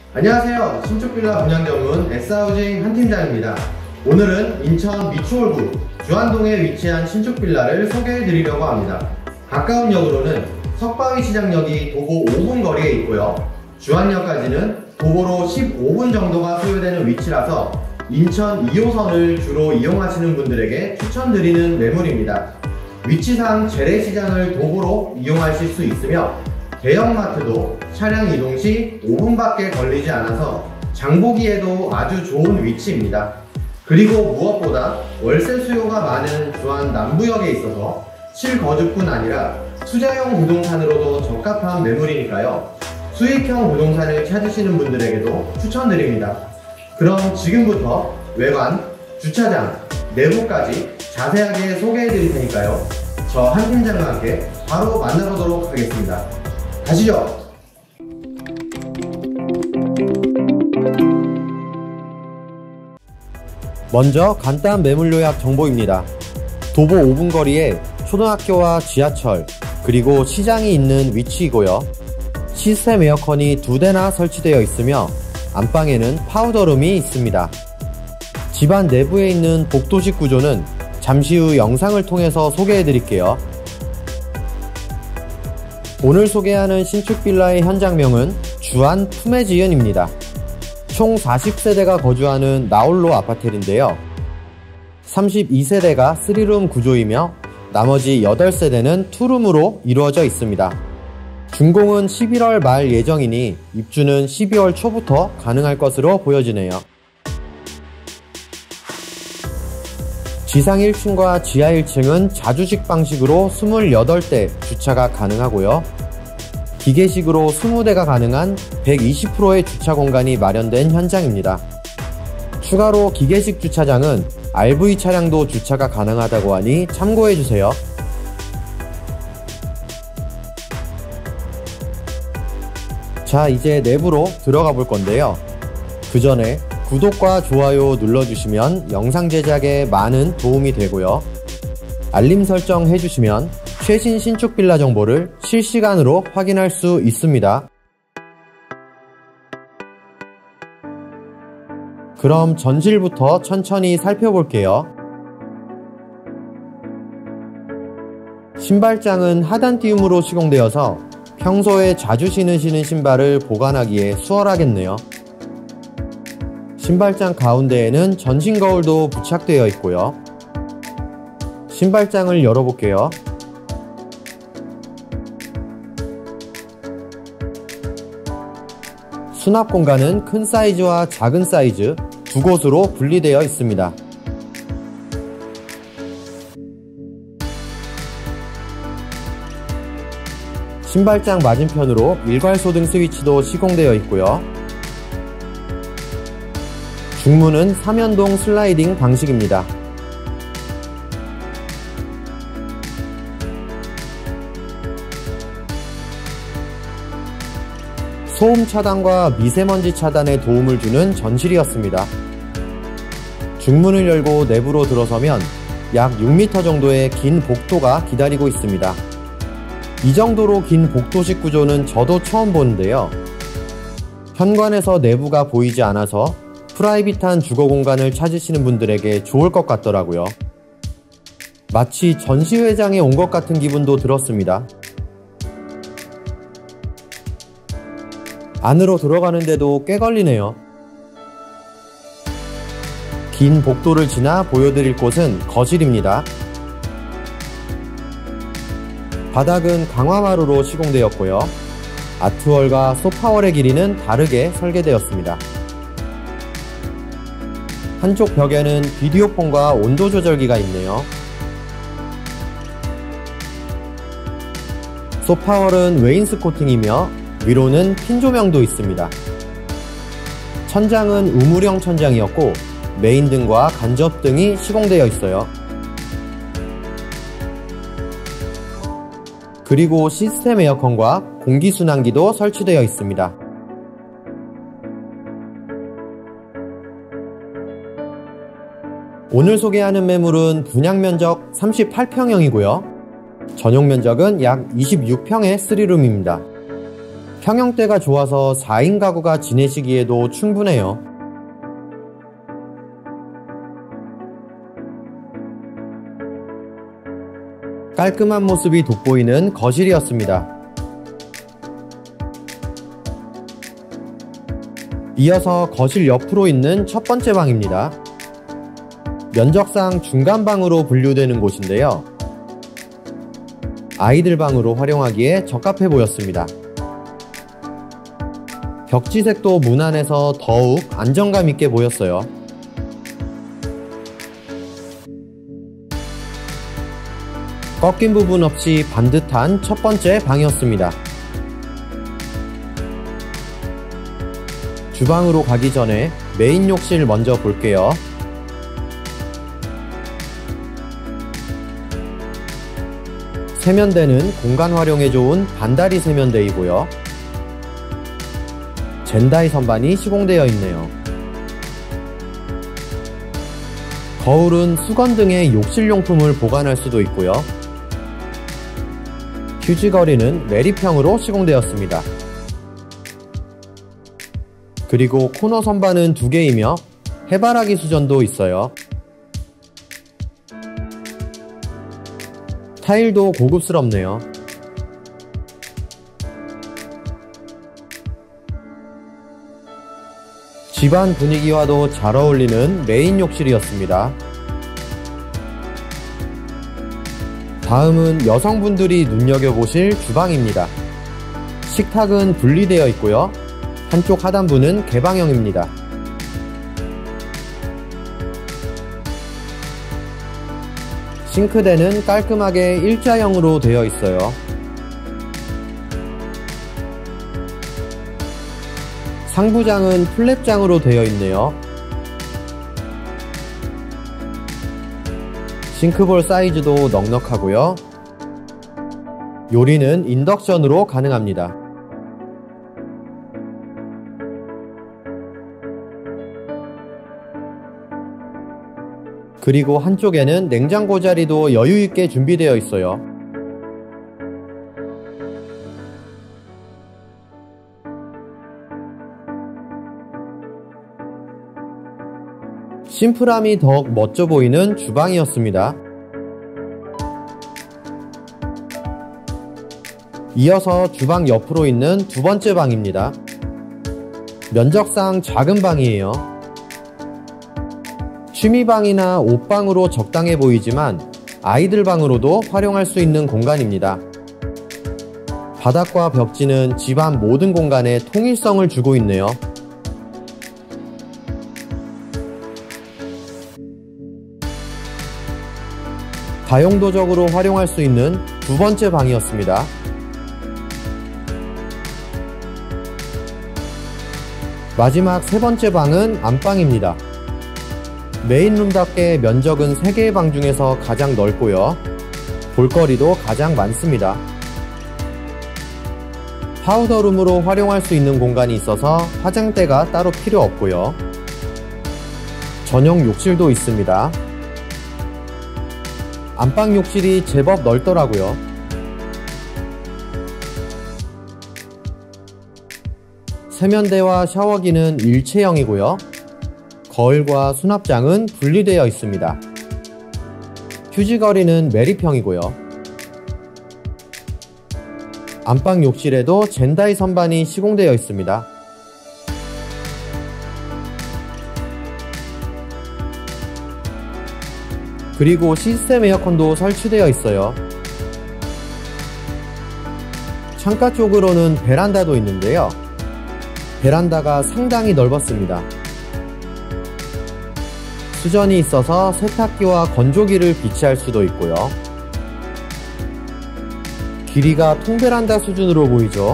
안녕하세요. 신축빌라 분양 전문 S하우징 한팀장입니다. 오늘은 인천 미추홀구 주안동에 위치한 신축빌라를 소개해 드리려고 합니다. 가까운 역으로는 석바위시장역이 도보 5분 거리에 있고요. 주안역까지는 도보로 15분 정도가 소요되는 위치라서 인천 2호선을 주로 이용하시는 분들에게 추천드리는 매물입니다. 위치상 재래시장을 도보로 이용하실 수 있으며 대형마트도 차량 이동 시 5분밖에 걸리지 않아서 장보기에도 아주 좋은 위치입니다. 그리고 무엇보다 월세 수요가 많은 주안 남부역에 있어서 실거주뿐 아니라 투자형 부동산으로도 적합한 매물이니까요. 수익형 부동산을 찾으시는 분들에게도 추천드립니다. 그럼 지금부터 외관, 주차장, 내부까지 자세하게 소개해 드릴 테니까요. 저 한 팀장과 함께 바로 만나보도록 하겠습니다. 가시죠! 먼저 간단 매물 요약 정보입니다. 도보 5분 거리에 초등학교와 지하철, 그리고 시장이 있는 위치이고요. 시스템 에어컨이 2대나 설치되어 있으며 안방에는 파우더룸이 있습니다. 집안 내부에 있는 복도식 구조는 잠시 후 영상을 통해서 소개해 드릴게요. 오늘 소개하는 신축 빌라의 현장명은 주안 푸메지은입니다. 총 40세대가 거주하는 나홀로 아파트인데요. 32세대가 3룸 구조이며 나머지 8세대는 2룸으로 이루어져 있습니다. 준공은 11월 말 예정이니 입주는 12월 초부터 가능할 것으로 보여지네요. 지상 1층과 지하 1층은 자주식 방식으로 28대 주차가 가능하고요. 기계식으로 20대가 가능한 120%의 주차 공간이 마련된 현장입니다. 추가로 기계식 주차장은 RV 차량도 주차가 가능하다고 하니 참고해주세요. 자, 이제 내부로 들어가 볼 건데요. 그 전에 구독과 좋아요 눌러주시면 영상 제작에 많은 도움이 되고요. 알림 설정 해주시면 최신 신축 빌라 정보를 실시간으로 확인할 수 있습니다. 그럼 전실부터 천천히 살펴볼게요. 신발장은 하단 띄움으로 시공되어서 평소에 자주 신으시는 신발을 보관하기에 수월하겠네요. 신발장 가운데에는 전신 거울도 부착되어 있고요. 신발장을 열어볼게요. 수납 공간은 큰 사이즈와 작은 사이즈 두 곳으로 분리되어 있습니다. 신발장 맞은편으로 일괄소등 스위치도 시공되어 있고요. 중문은 3연동 슬라이딩 방식입니다. 소음 차단과 미세먼지 차단에 도움을 주는 전실이었습니다. 중문을 열고 내부로 들어서면 약 6m 정도의 긴 복도가 기다리고 있습니다. 이 정도로 긴 복도식 구조는 저도 처음 보는데요. 현관에서 내부가 보이지 않아서 프라이빗한 주거 공간을 찾으시는 분들에게 좋을 것 같더라고요. 마치 전시회장에 온 것 같은 기분도 들었습니다. 안으로 들어가는데도 꽤 걸리네요. 긴 복도를 지나 보여드릴 곳은 거실입니다. 바닥은 강화마루로 시공되었고요. 아트월과 소파월의 길이는 다르게 설계되었습니다. 한쪽 벽에는 비디오폰과 온도 조절기가 있네요. 소파월은 웨인스코팅이며 위로는 핀 조명도 있습니다. 천장은 우물형 천장이었고 메인등과 간접등이 시공되어 있어요. 그리고 시스템 에어컨과 공기순환기도 설치되어 있습니다. 오늘 소개하는 매물은 분양면적 38평형이고요. 전용면적은 약 26평의 3룸입니다. 평형대가 좋아서 4인 가구가 지내시기에도 충분해요. 깔끔한 모습이 돋보이는 거실이었습니다. 이어서 거실 옆으로 있는 첫 번째 방입니다. 면적상 중간방으로 분류되는 곳인데요. 아이들 방으로 활용하기에 적합해 보였습니다. 벽지색도 무난해서 더욱 안정감 있게 보였어요. 꺾인 부분 없이 반듯한 첫 번째 방이었습니다. 주방으로 가기 전에 메인 욕실 먼저 볼게요. 세면대는 공간 활용에 좋은 반다리 세면대이고요. 젠다이 선반이 시공되어 있네요. 거울은 수건 등의 욕실용품을 보관할 수도 있고요. 휴지거리는 내리평으로 시공되었습니다. 그리고 코너 선반은 2개이며 해바라기 수전도 있어요. 타일도 고급스럽네요. 집안 분위기와도 잘 어울리는 메인 욕실이었습니다. 다음은 여성분들이 눈여겨보실 주방입니다. 식탁은 분리되어 있고요. 한쪽 하단부는 개방형입니다. 싱크대는 깔끔하게 일자형으로 되어 있어요. 상부장은 플랩장으로 되어 있네요. 싱크볼 사이즈도 넉넉하고요. 요리는 인덕션으로 가능합니다. 그리고 한쪽에는 냉장고 자리도 여유있게 준비되어 있어요. 심플함이 더욱 멋져 보이는 주방이었습니다. 이어서 주방 옆으로 있는 두 번째 방입니다. 면적상 작은 방이에요. 취미방이나 옷방으로 적당해 보이지만 아이들 방으로도 활용할 수 있는 공간입니다. 바닥과 벽지는 집안 모든 공간에 통일성을 주고 있네요. 다용도적으로 활용할 수 있는 두 번째 방이었습니다. 마지막 세 번째 방은 안방입니다. 메인룸답게 면적은 3개의 방 중에서 가장 넓고요. 볼거리도 가장 많습니다. 파우더룸으로 활용할 수 있는 공간이 있어서 화장대가 따로 필요 없고요. 전용 욕실도 있습니다. 안방 욕실이 제법 넓더라고요. 세면대와 샤워기는 일체형이고요. 거울과 수납장은 분리되어 있습니다. 휴지거리는 메리평이고요. 안방 욕실에도 젠다이 선반이 시공되어 있습니다. 그리고 시스템 에어컨도 설치되어 있어요. 창가 쪽으로는 베란다도 있는데요. 베란다가 상당히 넓었습니다. 수전이 있어서 세탁기와 건조기를 비치할 수도 있고요. 길이가 통베란다 수준으로 보이죠.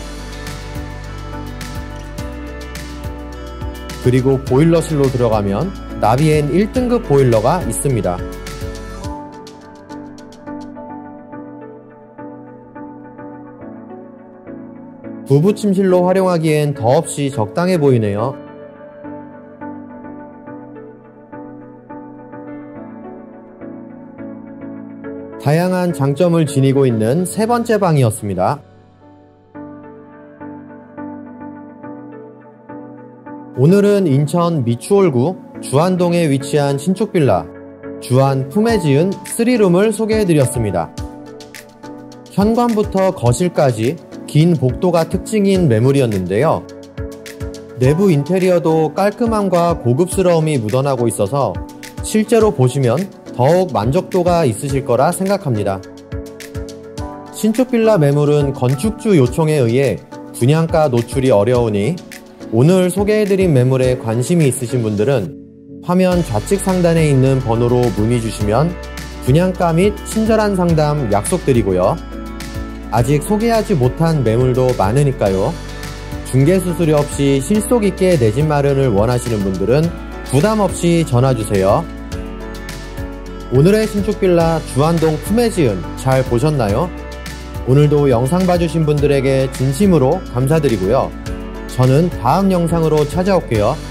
그리고 보일러실로 들어가면 나비엔 1등급 보일러가 있습니다. 부부 침실로 활용하기엔 더없이 적당해 보이네요. 다양한 장점을 지니고 있는 세 번째 방이었습니다. 오늘은 인천 미추홀구 주안동에 위치한 신축 빌라 주안 품에 지은 3룸을 소개해드렸습니다. 현관부터 거실까지 긴 복도가 특징인 매물이었는데요. 내부 인테리어도 깔끔함과 고급스러움이 묻어나고 있어서 실제로 보시면 더욱 만족도가 있으실 거라 생각합니다. 신축 빌라 매물은 건축주 요청에 의해 분양가 노출이 어려우니 오늘 소개해드린 매물에 관심이 있으신 분들은 화면 좌측 상단에 있는 번호로 문의 주시면 분양가 및 친절한 상담 약속드리고요. 아직 소개하지 못한 매물도 많으니까요. 중개수수료 없이 실속 있게 내 집 마련을 원하시는 분들은 부담 없이 전화주세요. 오늘의 신축 빌라 주안동 품에 지은 잘 보셨나요? 오늘도 영상 봐주신 분들에게 진심으로 감사드리고요. 저는 다음 영상으로 찾아올게요.